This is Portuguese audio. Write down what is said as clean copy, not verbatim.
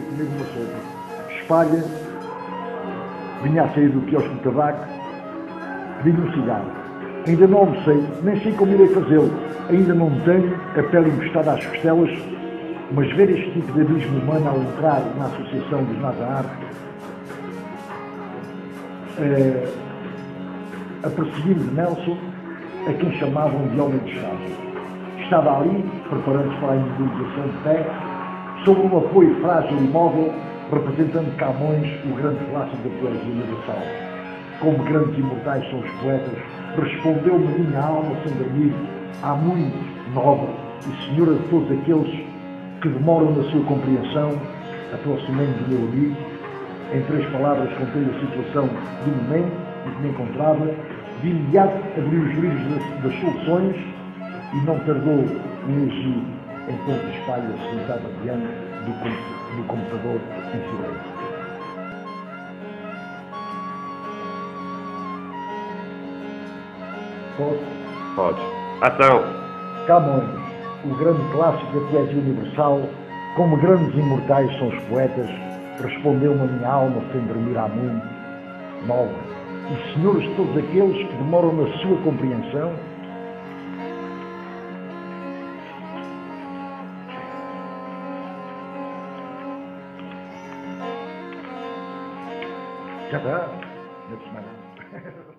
comer uma sopa. Espalha, vinha a sair do quiosque de tabaco, pedi-lhe um cigarro. Ainda não almocei, nem sei como irei fazê-lo. Ainda não tenho a pele encostada às costelas, mas ver este tipo de abismo humano ao entrar na Associação dos Nazar, apercebi-me de Nelson, a quem chamavam de homem de Estado. Estava ali, preparando-se para a imobilização de pé, sob um apoio frágil e móvel, representando Camões, o grande clássico da poesia universal. Como grandes imortais são os poetas, respondeu-me minha alma sem dormir, há muito, nobre e senhora de todos aqueles que demoram na sua compreensão, aproximei-me do meu amigo, em 3 palavras contei a situação do momento em que me encontrava, de imediato abri os livros das soluções e não tardou em agir enquanto a espalha se sentava diante do computador em silêncio. Posso? Pode. Ação! Camões, o grande clássico da poesia universal, como grandes imortais são os poetas, respondeu-me a minha alma sem dormir há muito, nobre, e senhores de todos aqueles que demoram na sua compreensão, já está, não é mais nada.